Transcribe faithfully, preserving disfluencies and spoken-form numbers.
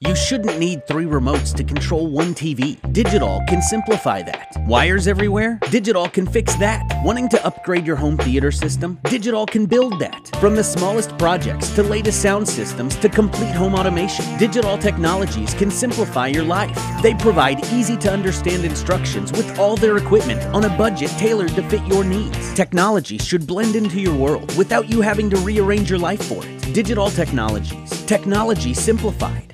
You shouldn't need three remotes to control one T V. Digital can simplify that. Wires everywhere? Digital can fix that. Wanting to upgrade your home theater system? Digital can build that. From the smallest projects to latest sound systems to complete home automation, Digital Technologies can simplify your life. They provide easy-to-understand instructions with all their equipment on a budget tailored to fit your needs. Technology should blend into your world without you having to rearrange your life for it. Digital Technologies. Technology simplified.